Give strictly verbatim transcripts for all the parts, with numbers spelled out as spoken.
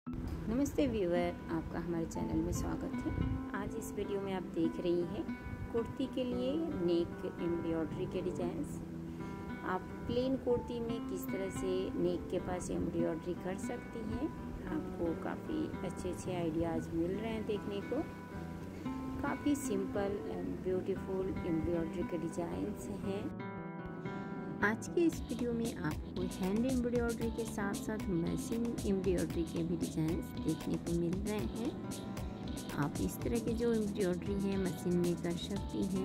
नमस्ते व्यूअर, आपका हमारे चैनल में स्वागत है। आज इस वीडियो में आप देख रही हैं कुर्ती के लिए नेक एम्ब्रॉयडरी के डिज़ाइंस। आप प्लेन कुर्ती में किस तरह से नेक के पास एम्ब्रॉयडरी कर सकती हैं। आपको काफ़ी अच्छे अच्छे आइडियाज़ मिल रहे हैं देखने को। काफ़ी सिंपल एंड ब्यूटीफुल एम्ब्रॉयडरी के डिज़ाइंस हैं। आज के इस वीडियो में आपको हैंड एम्ब्रॉयडरी के साथ साथ मशीन एम्ब्रॉयडरी के भी डिज़ाइंस देखने को मिल रहे हैं। आप इस तरह के जो एम्ब्रॉयडरी है मशीन में कर सकती हैं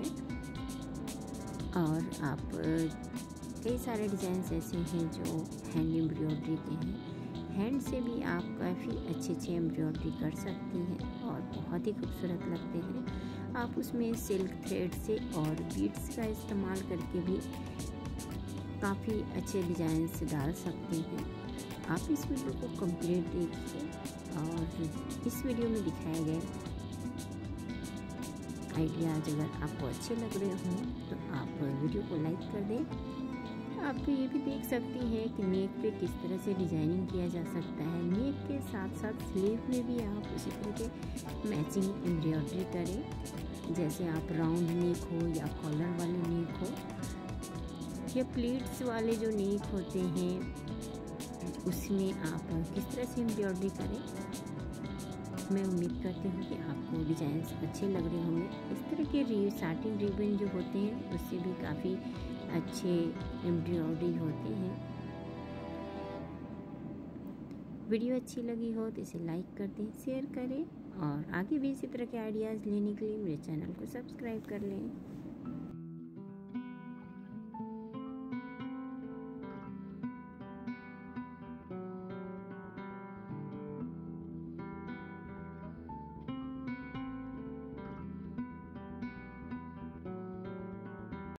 और आप कई सारे डिज़ाइंस ऐसे हैं जो हैंड एम्ब्रॉयडरी के हैं। हैंड से भी आप काफ़ी अच्छे अच्छे एम्ब्रॉयडरी कर सकती हैं और बहुत ही खूबसूरत लगते हैं। आप उसमें सिल्क थ्रेड से और बीड्स का इस्तेमाल करके भी काफ़ी अच्छे डिज़ाइंस डाल सकते हैं। आप इस वीडियो को कंप्लीट देखिए और इस वीडियो में दिखाए गए आइडियाज़ अगर आपको अच्छे लग रहे हों तो आप वीडियो को लाइक कर दें। आप तो ये भी देख सकती हैं कि नेक पे किस तरह से डिज़ाइनिंग किया जा सकता है। नेक के साथ साथ स्लीव में भी आप उसी तरह के मैचिंग एम्ब्रॉयडरी करें। जैसे आप राउंड नेक हो या कॉलर वाले नेक हो या प्लीट्स वाले जो नेक होते हैं उसमें आप किस तरह से एम्ब्रॉयडरी करें। मैं उम्मीद करती हूँ कि आपको डिज़ाइंस अच्छे लग रहे होंगे। इस तरह के री साटिन रिबन जो होते हैं उससे भी काफ़ी अच्छे एम्ब्रॉयडरी होते हैं। वीडियो अच्छी लगी हो तो इसे लाइक कर दें, शेयर करें और आगे भी इसी तरह के आइडियाज़ लेने के लिए मेरे चैनल को सब्सक्राइब कर लें।